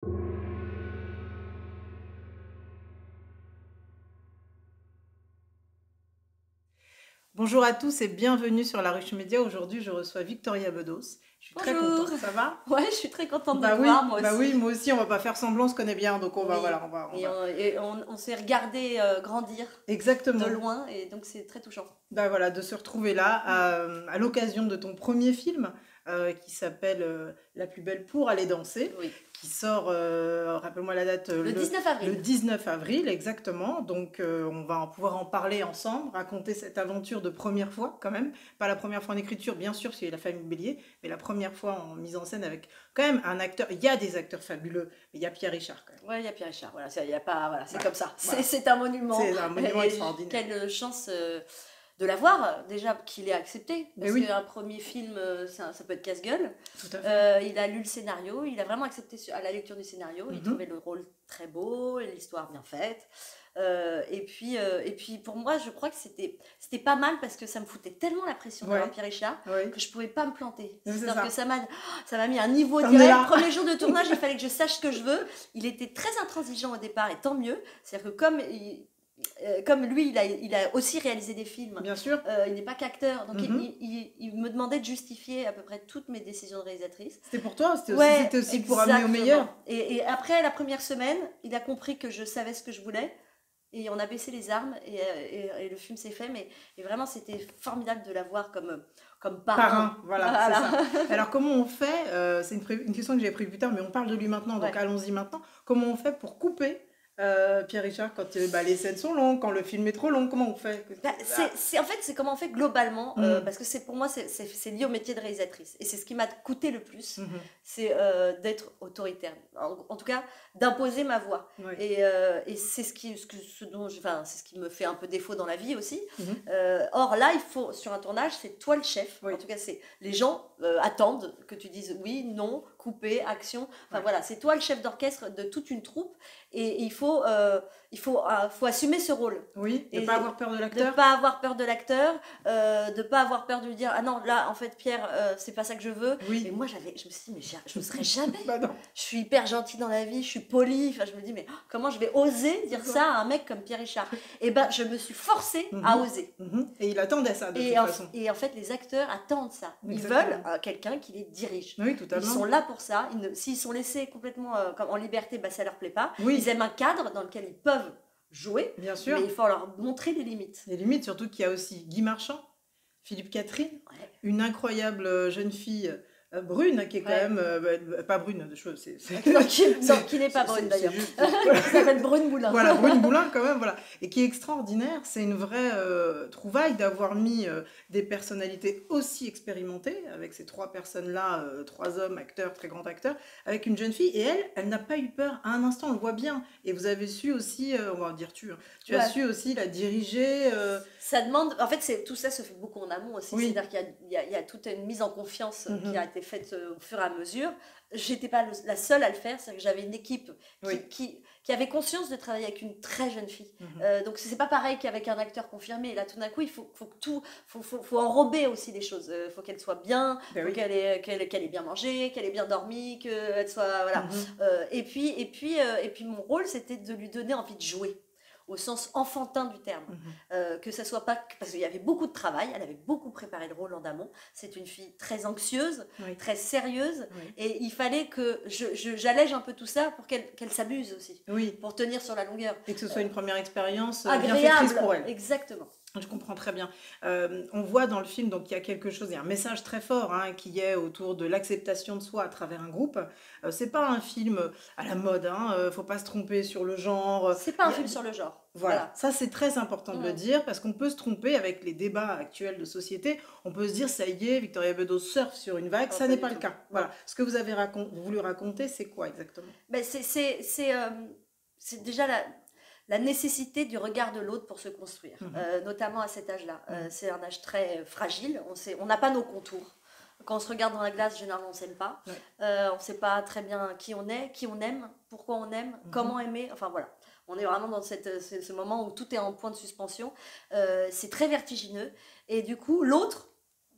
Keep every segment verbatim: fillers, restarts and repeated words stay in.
Bonjour à tous et bienvenue sur La Ruche Média. Aujourd'hui, je reçois Victoria Bedos. Je suis très Bonjour. contente. Ça va? Ouais, je suis très contente de Bah te oui, voir, moi bah oui, aussi. moi aussi. On va pas faire semblant, on se connaît bien, donc on va, Oui. voilà, on va, on Et va. on, et on- on s'est regardé euh, grandir de Exactement. loin, et donc c'est très touchant. Bah voilà, de se retrouver là à, à l'occasion de ton premier film euh, qui s'appelle euh, La plus belle pour aller danser, Oui. qui sort, euh, rappelle-moi la date, euh, Le dix-neuf avril. le dix-neuf avril, exactement. Donc euh, on va en pouvoir en parler ensemble, raconter cette aventure de première fois quand même. Pas la première fois en écriture, bien sûr, parce qu'il y a la famille Bélier, mais la première fois en mise en scène avec quand même un acteur. Il y a des acteurs fabuleux, mais il y a Pierre Richard quand même. Ouais, il y a Pierre Richard, voilà, c'est- il y a pas, voilà, c'est Voilà, comme ça. voilà. C'est c'est un monument. C'est un monument Et extraordinaire. quelle chance euh, de l'avoir, déjà qu'il ait accepté. Mais Parce oui. qu'un premier film, euh, ça, ça peut être casse-gueule. Tout à fait. Euh, il a lu le scénario, il a vraiment accepté sur- à la lecture du scénario, il Mhm. trouvait le rôle très beau, et l'histoire bien faite. Euh, et, puis, euh, et puis pour moi, je crois que c'était c'était pas mal parce que ça me foutait tellement la pression Ouais. d'avoir Pierre Richard Oui. que je pouvais pas me planter. Mais c'est C'est-à-dire ça. que ça m'a ça m'a mis un niveau On est direct. là. Premier jour de tournage, il fallait que je sache ce que je veux. Il était très intransigeant au départ et tant mieux. C'est-à-dire que comme, il- euh, comme lui, il a, il a aussi réalisé des films. Bien sûr. Euh, il n'est pas qu'acteur, donc Mhm. il, il- il me demandait de justifier à peu près toutes mes décisions de réalisatrice. C'était pour toi, c'était aussi, Ouais, c'était aussi pour amener au exactement. meilleur. Et, et après la première semaine, il a compris que je savais ce que je voulais. Et on a baissé les armes et, et- et le film s'est fait. Mais et vraiment, c'était formidable de l'avoir comme, comme parrain. Parrain, voilà, Voilà. c'est ça. Alors comment on fait, euh, c'est une, pré- une question que j'avais prévue plus tard, mais on parle de lui maintenant, donc Ouais. allons-y maintenant. Comment on fait pour couper euh, Pierre Richard quand euh, bah, les scènes sont longues, quand le film est trop long, comment on fait? Bah, c'est, c'est- en fait, c'est comment on fait globalement, euh, Mhm. parce que c'est pour moi, c'est, c'est- c'est lié au métier de réalisatrice. Et c'est ce qui m'a coûté le plus, Mhm. c'est euh, d'être autoritaire. En, en tout cas, d'imposer ma voix. Ouais. Et, euh, et c'est ce qui, ce, que, ce dont, je- enfin, c'est ce qui me fait un peu défaut dans la vie aussi. Mhm. Euh, or là, il faut sur un tournage, c'est toi le chef. Oui. En tout cas, c'est les gens euh, attendent que tu dises oui, non, couper, action. Enfin Ouais. voilà, c'est toi le chef d'orchestre de toute une troupe. Et, et il faut, euh, il faut, euh, faut assumer ce rôle. Oui, de ne Et- pas avoir peur de De l'acteur. ne pas avoir peur de l'acteur, euh, de ne pas avoir peur de lui dire ah non là en fait Pierre euh, c'est pas ça que je veux. Oui. Et moi j'avais, je me suis dit mais j'y- je ne serais jamais. Bah non. Je suis hyper gentille dans la vie, je suis polie. Enfin je me dis mais comment je vais oser dire ça à un mec comme Pierre Richard. Et ben je me suis forcée à Mhm. oser. Mhm. Et il attendait ça de Et toute en, façon. et en fait les acteurs attendent ça. Ils Exactement. veulent euh, quelqu'un qui les dirige. Oui, Ils totalement. sont là pour ça. Ils ne- S'ils sont laissés complètement euh, comme en liberté, bah, ça leur plaît pas. Oui. Ils aiment un cadre dans lequel ils peuvent jouer, Bien sûr. mais il faut leur montrer les limites. Les limites, surtout qu'il y a aussi Guy Marchand, Philippe Catherine, Ouais. une incroyable euh, jeune fille euh, brune, qui est quand Ouais. même, euh, bah, pas brune, de chose, c'est... c'est- Non, qui, non, qui n'est pas c'est- brune c'est d'ailleurs. juste- Qui s'appelle Brune Moulin. Voilà, Brune Boulin quand même, voilà. Et qui est extraordinaire, c'est une vraie euh, trouvaille d'avoir mis euh, des personnalités aussi expérimentées, avec ces trois personnes-là, euh, trois hommes, acteurs, très grands acteurs, avec une jeune fille, et elle, elle n'a pas eu peur, à un instant, on le voit bien. Et vous avez su aussi, euh, on va dire tu, hein, tu as Ouais. su aussi la diriger... euh, Ça demande. En fait, c'est, tout ça se fait beaucoup en amont aussi. Oui. C'est-à-dire qu'il y a, il y a- il y a toute une mise en confiance euh, Mhm. qui a été faite euh, au fur et à mesure. J'étais pas le- la seule à le faire. C'est-à-dire que j'avais une équipe qui, Oui. qui, qui avait conscience de travailler avec une très jeune fille. Mhm. Euh, donc, c'est pas pareil qu'avec un acteur confirmé. Là, tout d'un coup, il faut, faut que tout. Faut, faut, faut enrober aussi les choses. Il faut qu'elle soit bien, Ben faut oui. qu'elle ait, qu'elle, qu'elle ait bien mangé, qu'elle ait bien dormi, qu'elle soit. Voilà. Mhm. Euh, et, puis, et, puis, euh, et puis mon rôle, c'était de lui donner envie de jouer, au sens enfantin du terme. Mhm. Euh, que ça soit pas... Parce qu'il y avait beaucoup de travail, elle avait beaucoup préparé le rôle en amont. C'est une fille très anxieuse, Oui. très sérieuse, Oui. et il fallait que je, je- j'allège un peu tout ça pour qu'elle, qu'elle s'amuse aussi, Oui, pour tenir sur la longueur. et que ce soit une première expérience euh, bienfaitrice Agréable, pour elle. exactement. Je comprends très bien. Euh, on voit dans le film, donc il y a quelque chose, il y a un message très fort hein, qui est autour de l'acceptation de soi à travers un groupe. Euh, c'est pas un film à la mode, hein, euh, faut pas se tromper sur le genre. C'est pas un Il y a- film sur le genre. Voilà, Voilà. ça c'est très important de le Mm. dire parce qu'on peut se tromper avec les débats actuels de société. On peut se dire ça y est, Victoria Bedos surfe sur une vague, Oh, ça pas n'est du pas le tout. cas. Voilà, ce que vous avez racon- voulu raconter, c'est quoi exactement? Ben, c'est, c'est, c'est, euh, c'est déjà la, la nécessité du regard de l'autre pour se construire, Mhm. euh, notamment à cet âge-là. Euh, Mhm. c'est un âge très euh, fragile, on sait, on n'a pas nos contours. Quand on se regarde dans la glace, généralement, on ne s'aime pas. Ouais. Euh, on ne sait pas très bien qui on est, qui on aime, pourquoi on aime, Mhm. comment aimer. Enfin voilà, on est vraiment dans cette, ce, ce moment où tout est en point de suspension. Euh, c'est très vertigineux. Et du coup, l'autre,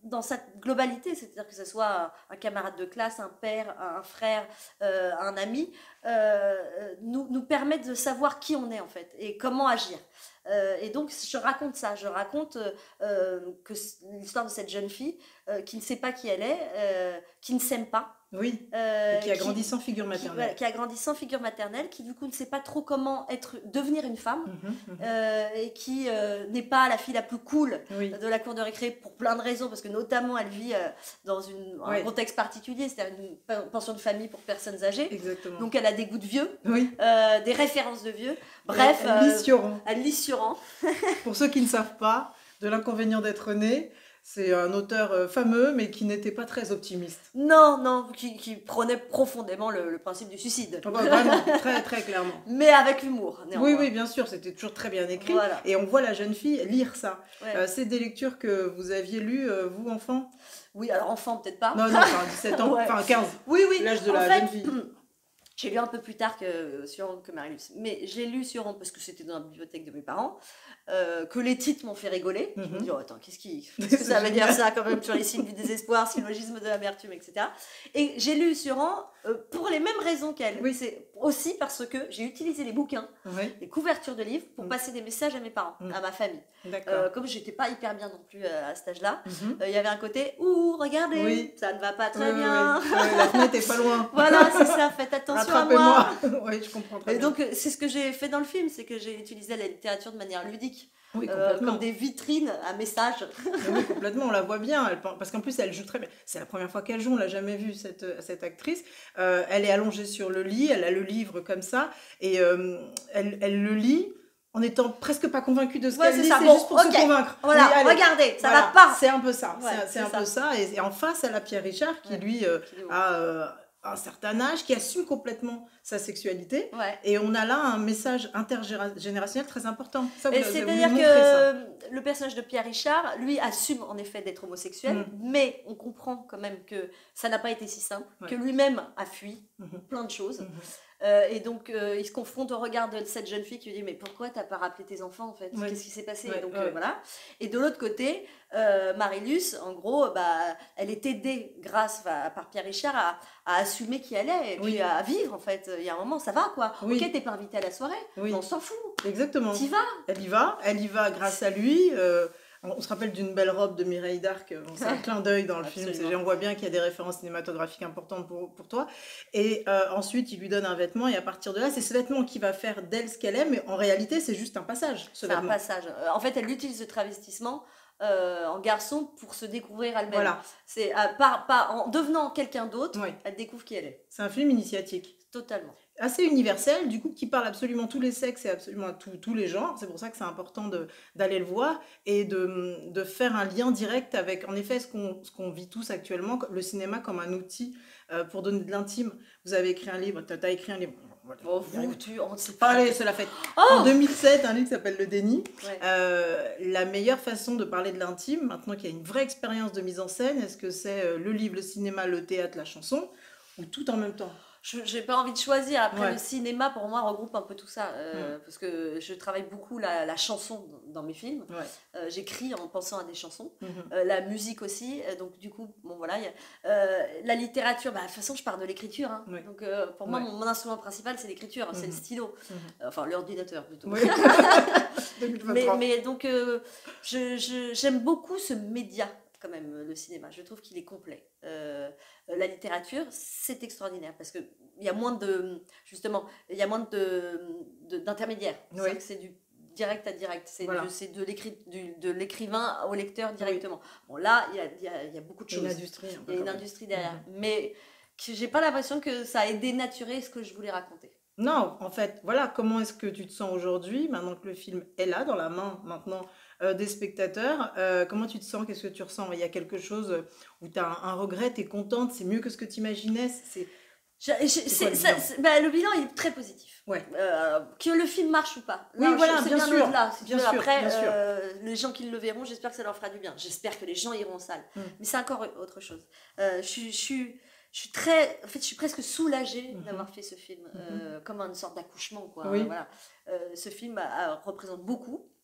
dans sa globalité, c'est-à-dire que ce soit un camarade de classe, un père, un frère, euh, un ami, euh, nous, nous permettent de savoir qui on est en fait et comment agir. Euh, et donc je raconte ça, je raconte euh, que l'histoire de cette jeune fille euh, qui ne sait pas qui elle est, euh, qui ne s'aime pas. Oui, Euh, et qui a qui, grandi sans figure qui, maternelle. voilà, qui a grandi sans figure maternelle, qui du coup ne sait pas trop comment être, devenir une femme, Mhm, mhm. euh, et qui euh, n'est pas la fille la plus cool Oui. de la cour de récré pour plein de raisons, parce que notamment elle vit euh, dans une, un Ouais. contexte particulier, c'est-à-dire une pen- pension de famille pour personnes âgées. Exactement. Donc elle a des goûts de vieux, Oui. euh, des références de vieux. Bref, elle, elle lit Sioran. Elle lit Sioran. Pour ceux qui ne savent pas, de l'inconvénient d'être né, c'est un auteur euh, fameux, mais qui n'était pas très optimiste. Non, non, qui, qui prônait profondément le, le principe du suicide. Ah bah, vraiment, très très clairement. Mais avec humour, néanmoins. Oui, oui, bien sûr, c'était toujours très bien écrit. Voilà. Et on voit la jeune fille lire ça. Ouais. Euh, c'est des lectures que vous aviez lues, euh, vous, enfant? Oui, alors enfant, peut-être pas. Non, non, enfin dix-sept ans, Ouais. enfin quinze. Oui, oui. L'âge de En la fait, jeune fille. j'ai lu un peu plus tard que Sioran que Marilus. Mais j'ai lu Sioran parce que c'était dans la bibliothèque de mes parents, euh, que les titres m'ont fait rigoler. Je me Mhm. dis, oh, attends, qu'est-ce, qui, qu'est-ce que ça veut dire ça quand même sur les signes du désespoir, syllogisme de l'amertume, et cetera. Et j'ai lu Sioran euh, pour les mêmes raisons qu'elle. Oui. C'est aussi parce que j'ai utilisé les bouquins, Oui, les couvertures de livres, pour Mhm. passer des messages à mes parents, Mhm. à ma famille. d'accord. Euh, comme j'étais pas hyper bien non plus euh, à cet âge-là, Mhm. il euh, y avait un côté, ouh, regardez, Oui. ça ne va pas très Oui, oui, bien. oui. Ouais, la fenêtre est pas loin. Voilà, c'est ça, faites attention à moi. Rattrapez-moi. Oui, je comprends très Et bien. donc, euh, c'est ce que j'ai fait dans le film, c'est que j'ai utilisé la littérature de manière ludique, Oui, euh, complètement. comme des vitrines à messages. Oui, complètement, on la voit bien, elle, parce qu'en plus elle joue très bien. C'est la première fois qu'elle joue, on l'a jamais vue cette, cette actrice. Euh, elle est allongée sur le lit, elle a le livre comme ça, et euh, elle, elle le lit en étant presque pas convaincue de ce Ouais, qu'elle c'est lit, ça. c'est Bon, juste pour ok. se convaincre. Voilà, Oui, allez. regardez, ça Voilà, va pas. c'est un peu ça, Ouais, c'est, c'est c'est un ça. peu ça. Et, et en face, elle a Pierre Richard qui Ouais. lui euh, Qui est bon. a euh, un certain âge, qui assume complètement sa sexualité. Ouais. Et on a là un message intergénérationnel très important. Ça, vous, Et vous avez c'est-à-dire voulu montrer ça. que le personnage de Pierre Richard, lui, assume en effet d'être homosexuel, Mm. mais on comprend quand même que ça n'a pas été si simple, Ouais. que lui-même a fui Mhm. plein de choses. Mhm. Euh, et donc, euh, il se confronte au regard de cette jeune fille qui lui dit, mais pourquoi t'as pas rappelé tes enfants en fait? Ouais. Qu'est-ce qui s'est passé? Ouais, Donc, ouais. euh, voilà. Et de l'autre côté, euh, Marilus, en gros, bah, elle est aidée grâce, enfin, par Pierre Richard à, à assumer qui elle est et puis Oui. à vivre en fait. Il y a un moment, ça va quoi. Oui. Ok, t'es pas invitée à la soirée, Oui. mais on s'en fout. Exactement. T'y vas. Elle y va, elle y va grâce à lui. euh, on se rappelle d'une belle robe de Mireille d'Arc, bon, c'est un clin d'œil dans le film, Absolument. c'est- on voit bien qu'il y a des références cinématographiques importantes pour, pour toi. Et euh, ensuite, il lui donne un vêtement, et à partir de là, c'est ce vêtement qui va faire d'elle ce qu'elle est, mais en réalité, c'est juste un passage, ce C'est un vêtement. passage. Euh, En fait, elle utilise le travestissement euh, en garçon pour se découvrir elle-même. Voilà, C'est euh, pas, pas en devenant quelqu'un d'autre, Oui. elle découvre qui elle est. c'est un film initiatique. Totalement. Assez universel, du coup, qui parle absolument tous les sexes et absolument à tous- tous les genres. C'est pour ça que c'est important de- d'aller le voir et de, de faire un lien direct avec, en effet, ce qu'on ce qu'on vit tous actuellement, le cinéma comme un outil euh, pour donner de l'intime. Vous avez écrit un livre, tu as écrit un livre. Voilà, Oh, on y arrive. vous, tu, on ne sait Enfin, pas. allez, c'est la fête. Oh En deux mille sept, un livre qui s'appelle Le Déni. Ouais. Euh, la meilleure façon de parler de l'intime, maintenant qu'il y a une vraie expérience de mise en scène, est-ce que c'est euh, le livre, le cinéma, le théâtre, la chanson, ou tout en même temps? Je n'ai pas envie de choisir. Après, Ouais. le cinéma, pour moi, regroupe un peu tout ça. euh, Parce que je travaille beaucoup la, la chanson dans mes films. Ouais. Euh, J'écris en pensant à des chansons. Mhm. Euh, la musique aussi. Euh, donc, du coup, bon, voilà. y a- euh, la littérature, bah, de toute façon, je pars de l'écriture. Hein. Ouais. Donc, euh, pour moi, Ouais. mon, mon instrument principal, c'est l'écriture. C'est Mhm. le stylo. Mhm. Euh, Enfin, l'ordinateur, plutôt. Oui. mais, deux mille vingt-trois. mais donc, euh, je- je- j'aime beaucoup ce média, quand même, le cinéma. Je trouve qu'il est complet. Euh, la littérature, c'est extraordinaire parce qu'il y a moins de, justement, il y a moins de, de- d'intermédiaires. Oui. C'est-à-dire que c'est du direct à direct. C'est Voilà. du- c'est de, l'écrit, du- de l'écrivain au lecteur directement. Bon, là, il y a, il y a- il y a beaucoup de Il y a une choses. industrie. un peu Il y a une quand même. industrie derrière. Mhm. Mais que j'ai pas l'impression que ça ait dénaturé ce que je voulais raconter. Non, en fait, voilà, comment est-ce que tu te sens aujourd'hui, maintenant que le film est là, dans la main maintenant euh, des spectateurs, euh, comment tu te sens, qu'est-ce que tu ressens? Il y a quelque chose où tu as un, un regret, tu es contente, c'est mieux que ce que tu imaginais, c'est... Je- je- quoi c'est- le ça- bilan c'est- bah, le bilan il est très positif. Ouais. Euh, que le film marche ou pas. Oui, Là, voilà, c'est bien sûr, au-delà, si tu bien veux. sûr, Après, bien sûr. euh, les gens qui le verront, j'espère que ça leur fera du bien. J'espère que les gens iront en salle. Mm. Mais c'est encore autre chose. Euh, je, suis- je, suis- je suis très, en fait, je suis presque soulagée Mhm. d'avoir fait ce film, euh, comme une sorte d'accouchement, quoi. Oui. Voilà. Euh, ce film a- a- représente beaucoup.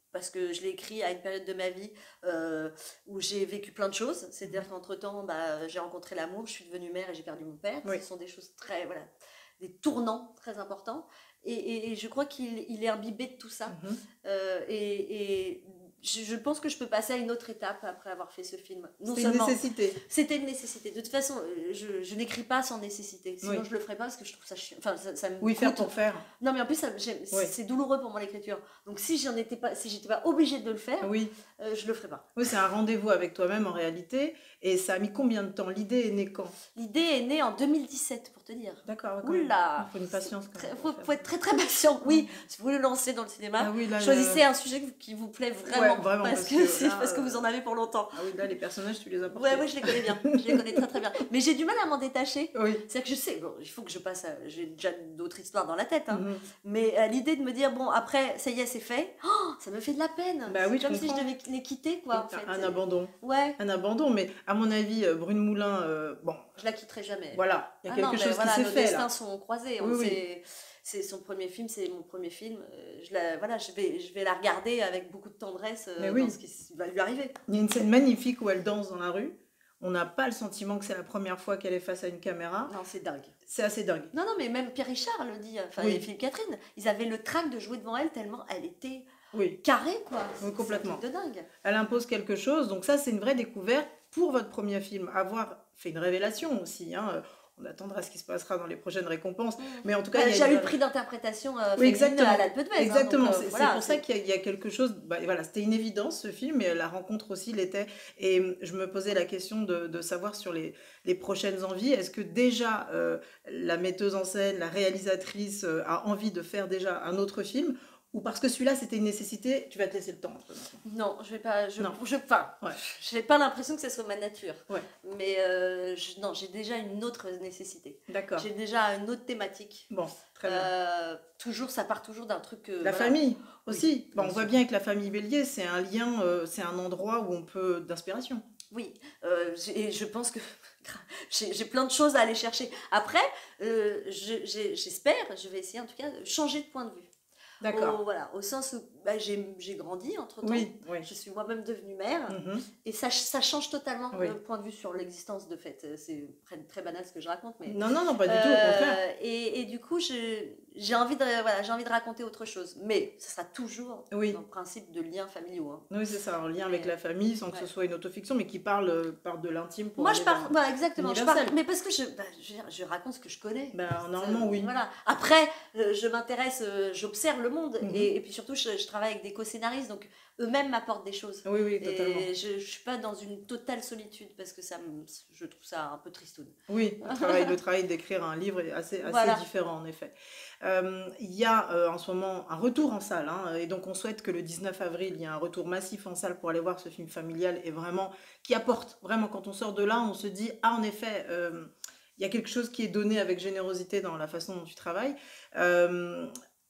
parce que je l'ai écrit à une période de ma vie euh, où j'ai vécu plein de choses. C'est-à-dire qu'entre-temps, bah, j'ai rencontré l'amour, je suis devenue mère et j'ai perdu mon père. Oui. Ce sont des choses très, voilà, des tournants très importants. Et, et, et je crois qu'il il est imbibé de tout ça. Mhm. Euh, et, et je, je pense que je peux passer à une autre étape après avoir fait ce film. Non C'était une seulement, nécessité. c'était une nécessité. De toute façon, euh, je, je n'écris pas sans nécessité. Sinon, Oui. je le ferais pas parce que je trouve ça chiant. Enfin, ça, ça me Oui, faire coûte. pour faire. Non, mais en plus, ça- j'aime- Oui. c'est douloureux pour moi l'écriture. Donc, si j'en étais pas, si j'étais pas obligée de le faire, Oui, euh, je le ferais pas. oui, c'est un rendez-vous avec toi-même en réalité. Et ça a mis combien de temps? L'idée est née quand? L'idée est née en deux mille dix-sept, pour te dire. D'accord, ouais, quand même. Oula, Il faut une patience quand Très- même. faut, pour faut faire être très très patient. Oui, si vous voulez le lancer dans le cinéma, Ah oui, là, choisissez le- un sujet qui vous plaît vraiment, Ouais, vraiment, parce, parce que, que c'est- là, parce que euh, vous en avez pour longtemps. Ah oui, là, les personnages, tu les as portés. Ouais, ouais, je les connais bien. Je les connais très très bien. Mais j'ai du mal à m'en détacher. Oui. C'est-à-dire que je sais, bon, il faut que je passe à... J'ai déjà d'autres histoires dans la tête, hein. Mhm. Mais à l'idée de me dire, bon, après, ça y est, c'est fait, oh, ça me fait de la peine. Bah oui, C'est je comme si je comprends. devais les quitter, quoi, en fait. Un abandon. Ouais, Un abandon, mais à mon avis, euh, Brune Moulin, euh, bon, je la quitterai jamais. voilà, il y a Ah quelque non, mais chose voilà, qui s'est nos fait destins là. sont croisés. Oui, On oui. s'est- C'est son premier film, c'est mon premier film. Euh, Je, la, voilà, je, vais, je vais la regarder avec beaucoup de tendresse euh, Mais dans oui. ce qui va lui arriver. Il y a une scène magnifique où elle danse dans la rue. On n'a pas le sentiment que c'est la première fois qu'elle est face à une caméra. Non, c'est dingue. C'est assez dingue. Non, non, mais même Pierre Richard le dit, enfin, Oui. et Philippe Catherine, ils avaient le trac de jouer devant elle tellement elle était Oui, carrée, quoi. Oui, complètement. C'est un truc de dingue. elle impose quelque chose. Donc ça, c'est une vraie découverte pour votre premier film. Avoir fait une révélation aussi, hein. On attendra ce qui se passera dans les prochaines récompenses. Mais en tout cas, Bah, il y a j'ai eu une- le prix d'interprétation euh, Oui, féminine exactement. à l'Alpe d'Huez. Exactement, hein, donc, euh, c'est c'est voilà, pour ça qu'il y, a- il y a quelque chose. Bah, voilà, c'était une évidence ce film, et la rencontre aussi l'était. Et hum, je me posais la question de, de savoir sur les, les prochaines envies. Est-ce que déjà euh, la metteuse en scène, la réalisatrice euh, a envie de faire déjà un autre film, ou parce que celui-là c'était une nécessité, tu vas te laisser le temps un peu maintenant. Non, je vais pas. Je, Non. je, enfin, Ouais. j'ai pas l'impression que ce soit ma nature. Ouais. Mais euh, je- non, j'ai déjà une autre nécessité. D'accord. J'ai déjà une autre thématique. Bon, très bien. Euh, toujours, ça part toujours d'un truc. euh, La voilà. famille aussi. Oui, Bon, on bien voit sûr. bien que la famille Bélier, c'est un lien, euh, c'est un endroit où on peut d'inspiration. Oui, euh, j'ai- et je pense que j'ai j'ai plein de choses à aller chercher. Après, euh, je- j'ai- j'espère, je vais essayer en tout cas de changer de point de vue. D'accord. Au, voilà, au sens où bah, j'ai j'ai grandi entre temps. Oui, oui. Je suis moi-même devenue mère. Mhm. Et ça, ça change totalement Oui. le point de vue sur l'existence de fait. C'est très, très banal ce que je raconte, mais. Non, non, non, pas du tout, au Euh, contraire. et, et du coup, je- j'ai envie, de, voilà, j'ai envie de raconter autre chose. Mais ce sera toujours Oui. dans le principe de liens familiaux. hein. Oui, c'est ça, en lien Mais- avec la famille, sans que ouais. ce soit une autofiction, mais qui parle, euh, parle de l'intime pour Moi, aller je parle, vers- voilà, exactement. Je universel. parle, mais parce que je, bah, je, veux dire, je raconte ce que je connais. Ben, normalement, oui. Voilà. Après, euh, je m'intéresse, euh, j'observe le monde. Mhm. et, et puis surtout, je, je travaille avec des co-scénaristes, donc eux-mêmes m'apportent des choses. Oui, oui, totalement. Et je ne suis pas dans une totale solitude parce que ça me, je trouve ça un peu tristoun. Oui, le travail, le travail d'écrire un livre est assez, assez Voilà. différent, en effet. Euh, Il y a euh, en ce moment un retour en salle, hein, et donc on souhaite que le dix-neuf avril, il y ait un retour massif en salle pour aller voir ce film familial, et vraiment, qui apporte, vraiment, quand on sort de là, on se dit, ah, en effet, euh, il y a quelque chose qui est donné avec générosité dans la façon dont tu travailles. Euh,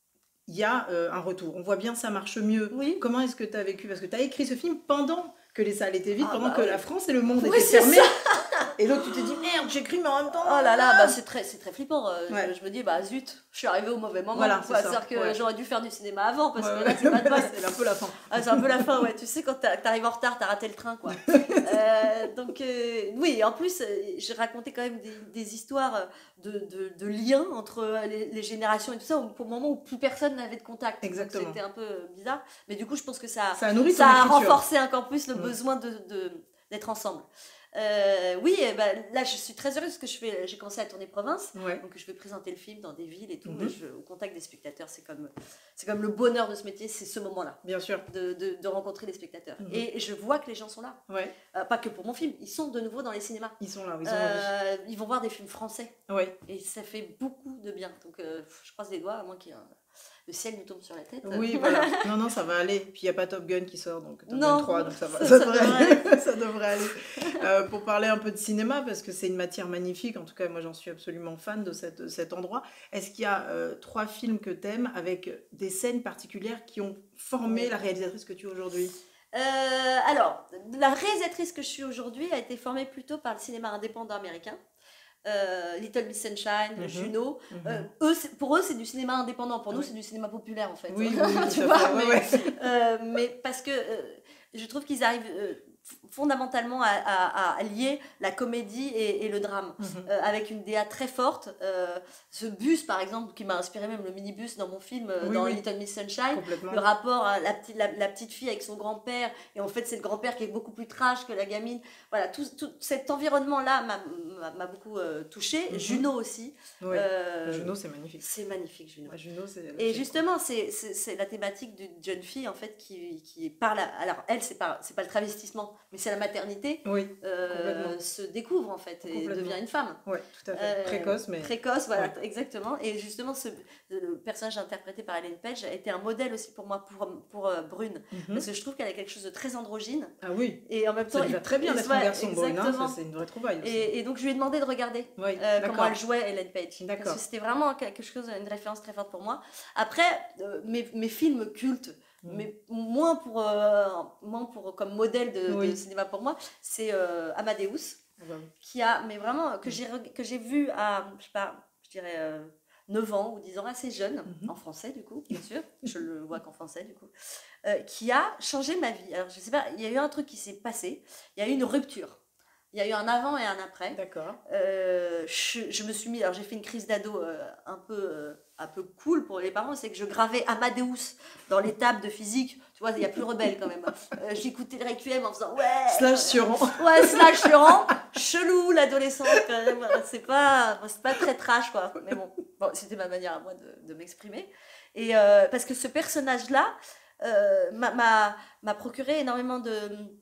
il y a euh, un retour. On voit bien ça marche mieux. Oui. Comment est-ce que tu as vécu? Parce que tu as écrit ce film pendant que les salles étaient vides, Ah pendant bah que oui. la France et le monde Oui, étaient c'est fermés. Et donc tu t'es dit, merde, j'écris, mais en même temps... Oh là là, bah, c'est très, c'est très flippant. euh, Ouais. je, je me dis, bah zut, je suis arrivée au mauvais moment. Voilà, quoi. c'est ça, C'est-à-dire que ouais. j'aurais dû faire du cinéma avant parce Ouais, que ouais. là, c'est pas de bol. C'est un peu la fin. Ah, c'est un peu la fin, ouais. Tu sais, quand t'a- t'arrives en retard, t'as raté le train, quoi. Euh, donc, euh, oui, en plus, euh, j'ai raconté quand même des, des histoires de, de, de liens entre les, les générations et tout ça, au, au moment où plus personne n'avait de contact. Donc, Exactement. c'était un peu bizarre. Mais du coup, je pense que ça, Ça a nourri ton ça a écriture. renforcé encore plus le Mm. besoin de, de- d'être ensemble. Euh, oui, eh ben, là, je suis très heureuse parce que je fais, j'ai commencé à tourner province. Ouais. Donc je vais présenter le film dans des villes et tout, Mhm. je- au contact des spectateurs, c'est comme, c'est comme le bonheur de ce métier, c'est ce moment-là, Bien sûr. de, de, de rencontrer les spectateurs. Mhm. Et je vois que les gens sont là, Ouais. Euh, pas que pour mon film, ils sont de nouveau dans les cinémas. Ils sont là, ils ont envie. Euh, ils vont voir des films français Ouais. et ça fait beaucoup de bien. Donc euh, je croise les doigts, à moins qu'il y ait un- le ciel nous tombe sur la tête. Oui, voilà. Non, non, ça va aller. Puis il n'y a pas Top Gun qui sort, donc Top Non. Gun trois, donc ça, va, Ça- ça, ça devrait, devrait aller. Ça devrait aller. Euh, pour parler un peu de cinéma, parce que c'est une matière magnifique, en tout cas, moi j'en suis absolument fan de cette, cet endroit. Est-ce qu'il y a euh, trois films que tu aimes avec des scènes particulières qui ont formé Oui. la réalisatrice que tu es aujourd'hui? Euh, alors, la réalisatrice que je suis aujourd'hui a été formée plutôt par le cinéma indépendant américain. euh, Little Miss Sunshine, Mhm. Juno. Mhm. Euh, eux, c'est- pour eux, c'est du cinéma indépendant. Pour nous, Oui. c'est du cinéma populaire, en fait. Oui, oui, oui, Tu tout à vois, fait, ouais, mais, ouais. euh, mais parce que euh, je trouve qu'ils arrivent euh, fondamentalement à, à- à lier la comédie et, et le drame, Mhm. euh, avec une D A très forte. Euh, ce bus, par exemple, qui m'a inspiré même le minibus dans mon film, euh, Oui, dans oui. Little Miss Sunshine, Complètement. le rapport à la, petite la, la petite fille avec son grand-père, et en fait, c'est le grand-père qui est beaucoup plus trash que la gamine. Voilà, tout, tout cet environnement-là m'a- m'a m'a beaucoup euh, touchée. Mhm. Juno aussi. Oui. Euh, Juno, c'est magnifique. c'est magnifique, Juno. Ouais, Juno, c'est le Et film, quoi. justement, c'est c'est- c'est la thématique d'une jeune fille en fait qui, qui par la, alors elle c'est pas c'est pas le travestissement, mais c'est la maternité, Oui, euh, complètement. se découvre en fait et Complètement. devient une femme. Ouais, tout à fait. Euh, Précoce, mais. précoce, voilà, Ouais. exactement. Et justement, ce, le personnage interprété par Ellen Page a été un modèle aussi pour moi, pour, pour euh, Brune. Mhm. Parce que je trouve qu'elle a quelque chose de très androgyne. Ah oui, Et en même temps, ça lui va il- très bien il- d'être un ouais, garçon Brune, hein, exactement. ça c'est une vraie trouvaille aussi. Et, et donc, je lui ai demandé de regarder Oui, euh, comment d'accord. elle jouait Ellen Page. Parce D'accord. que c'était vraiment quelque chose, une référence très forte pour moi. Après, euh, mes, mes films cultes, Mhm. mais moins pour, euh, moins pour comme modèle de, Oui. de cinéma pour moi, c'est euh, Amadeus, Ah bah oui. qui a, mais vraiment, que Mhm. j'ai reg- que j'ai vu à, je sais pas, je dirais euh, neuf ans ou dix ans, assez jeune, Mhm. en français du coup, bien sûr, je le vois qu'en français du coup, euh, qui a changé ma vie. Alors, je sais pas, il y a eu un truc qui s'est passé, il y a eu une rupture. Il y a eu un avant et un après. D'accord. Euh, je, je me suis mis, alors j'ai fait une crise d'ado euh, un peu euh, un peu cool pour les parents, c'est que je gravais Amadeus dans les tables de physique. Tu vois, il y a plus rebelle quand même. Euh, J'écoutais le Requiem en faisant ouais. Slash sur rang. Ouais, slash sur rang. Chelou l'adolescente quand même. C'est pas, c'est pas très trash quoi. Mais bon, bon c'était ma manière à moi de, de m'exprimer. Et euh, parce que ce personnage-là euh, m'a- m'a m'a procuré énormément de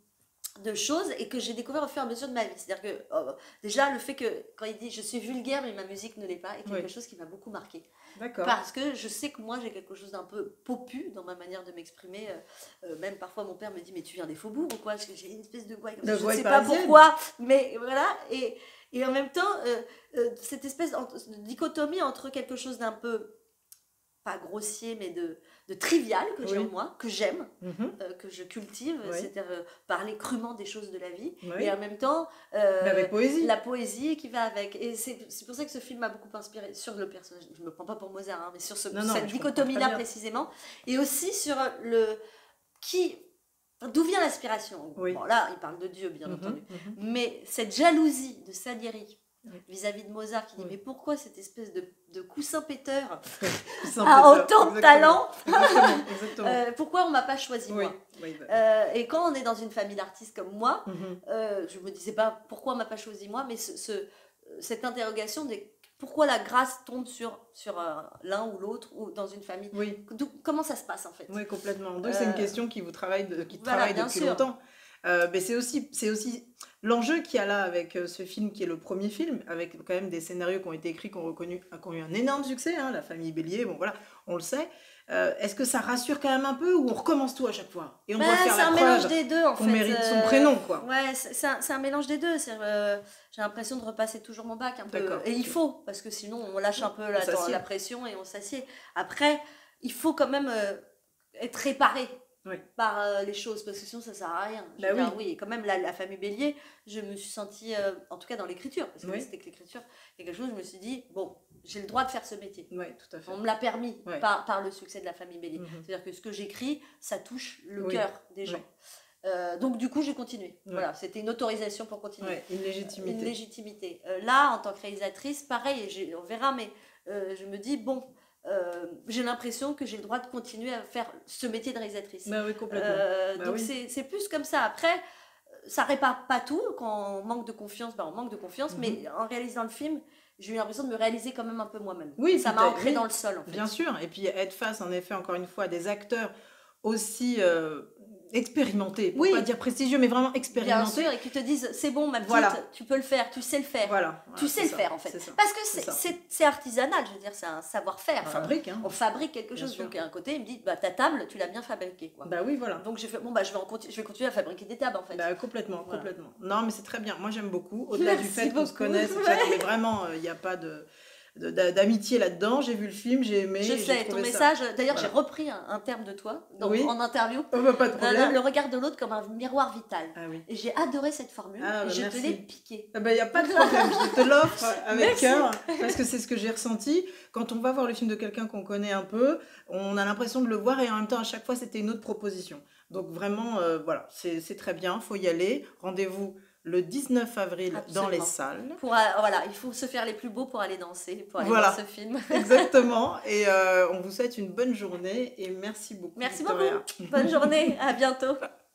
de choses et que j'ai découvert au fur et à mesure de ma vie. C'est-à-dire que oh, déjà le fait que quand il dit je suis vulgaire mais ma musique ne l'est pas est quelque Oui. chose qui m'a beaucoup marqué. D'accord. Parce que je sais que moi j'ai quelque chose d'un peu popu dans ma manière de m'exprimer. Euh, euh, même parfois mon père me dit mais tu viens des faubourgs ou quoi? Parce que j'ai une espèce de gouaille comme De ça. Je ne gouaille sais pas parisienne. pourquoi, mais voilà. Et, et en même temps, euh, euh, cette espèce de dichotomie entre quelque chose d'un peu pas grossier mais de, de trivial que j'ai Oui. en moi, que j'aime, Mhm. euh, que je cultive, Oui. c'est-à-dire euh, parler crûment des choses de la vie, Oui. et en même temps euh, Mais avec poésie. la poésie qui va avec. Et c'est c'est pour ça que ce film m'a beaucoup inspiré sur le personnage. Je me prends pas pour Mozart, hein, mais sur ce, Non, non, cette mais je comprends dichotomie-là très bien. précisément, et aussi sur le qui, d'où vient l'inspiration. Oui. Bon là, il parle de Dieu bien Mhm, entendu, mhm. mais cette jalousie de Salieri Oui. vis-à-vis de Mozart qui dit Oui. mais pourquoi cette espèce de, de coussin péteur Sans a péteur, autant de exactement. talent, Exactement, exactement. euh, pourquoi on m'a pas choisi oui. moi? Oui, bah. Euh, et quand on est dans une famille d'artistes comme moi, Mhm. euh, je me disais pas pourquoi on m'a pas choisi moi, mais ce, ce- cette interrogation de pourquoi la grâce tombe sur, sur euh, l'un ou l'autre ou dans une famille. Oui. D'où- comment ça se passe en fait? Oui, complètement. Donc c'est une Euh, question qui vous travaille, de- qui te voilà, travaille bien depuis sûr. longtemps. Euh, mais c'est aussi, c'est aussi l'enjeu qu'il y a là avec euh, ce film qui est le premier film, avec quand même des scénarios qui ont été écrits, qui ont, reconnu, qui ont eu un énorme succès, hein, La famille Bélier, bon voilà, on le sait. Euh, Est-ce que ça rassure quand même un peu ou on recommence tout à chaque fois? Et on Ben, doit faire c'est la un preuve mélange des deux en qu'on fait. mérite son euh, prénom, quoi. Ouais, c'est c'est un, c'est un mélange des deux. C'est, euh, j'ai l'impression de repasser toujours mon bac un peu. D'accord, Et il ok. faut, parce que sinon on lâche un peu On la, s'assied. la pression et on s'assied. Après, il faut quand même euh, être réparé Oui. par euh, les choses, parce que sinon ça sert à rien. Je veux Bah dire, oui, quand même la, la famille Bélier, je me suis sentie, euh, en tout cas dans l'écriture, parce que Oui. c'était que l'écriture, il y a quelque chose, je me suis dit, bon, j'ai le droit de faire ce métier. Oui, tout à fait. On me l'a permis Ouais. par, par le succès de la famille Bélier. Mhm. C'est-à-dire que ce que j'écris, ça touche le Oui. cœur des gens. Oui. Euh, donc du coup, j'ai continué. Ouais. Voilà, c'était une autorisation pour continuer. Ouais, une légitimité. Une légitimité. Euh, là, en tant que réalisatrice, pareil, j'ai- on verra, mais euh, je me dis, bon, euh, j'ai l'impression que j'ai le droit de continuer à faire ce métier de réalisatrice. Bah oui, complètement. Euh, Bah donc oui. c'est c'est plus comme ça. Après, ça répare pas tout. Quand on manque de confiance, ben on manque de confiance. Mhm. Mais en réalisant le film, j'ai eu l'impression de me réaliser quand même un peu moi-même. Oui, ça puis m'a t'as- ancré oui. dans le sol, en fait. Bien sûr, et puis être face en effet encore une fois à des acteurs aussi euh, expérimentés, pour Oui. pas dire prestigieux, mais vraiment Bien expérimentés. sûr, et qui te disent, c'est bon, ma petite, Voilà. tu peux le faire, tu sais le faire. Voilà, Tu voilà, sais c'est le ça, faire, en fait. c'est ça. Parce que C'est c'est ça. c'est- c'est artisanal, je veux dire, c'est un savoir-faire. On fabrique, hein. On fabrique quelque Bien chose. sûr. Donc, à un côté, il me dit, bah, ta table, tu l'as bien fabriquée, quoi. Bah oui, voilà. Donc, j'ai fait, bon, bah, je vais, en conti- je vais continuer à fabriquer des tables, en fait. Bah, complètement, Voilà. complètement. Non, mais c'est très bien. Moi, j'aime beaucoup. Au-delà du Merci fait qu'on se beaucoup. connaisse, Ouais. mais vraiment, il n'y a pas de. de- d'a- d'amitié là-dedans. J'ai vu le film, j'ai aimé. Je et j'ai sais, ton trouvé ça. message, d'ailleurs Voilà. j'ai repris un, un terme de toi dans- Oui. en interview, Oh, bah, pas de le, problème. le regard de l'autre comme un miroir vital. Ah oui. Et j'ai adoré cette formule Ah, et bah, je merci. te l'ai piqué. Il n'y a pas de problème, je te l'offre avec Merci. cœur, parce que c'est ce que j'ai ressenti. Quand on va voir le film de quelqu'un qu'on connaît un peu, on a l'impression de le voir et en même temps, à chaque fois, c'était une autre proposition. Donc vraiment, euh, voilà, c'est c'est très bien, faut y aller. Rendez-vous le dix-neuf avril dans les Absolument. salles. Pour, euh, voilà, il faut se faire les plus beaux pour aller danser, pour aller Voilà. voir ce film. Exactement. Et euh, on vous souhaite une bonne journée et merci beaucoup. Merci Victoria. beaucoup. Bonne journée, à bientôt.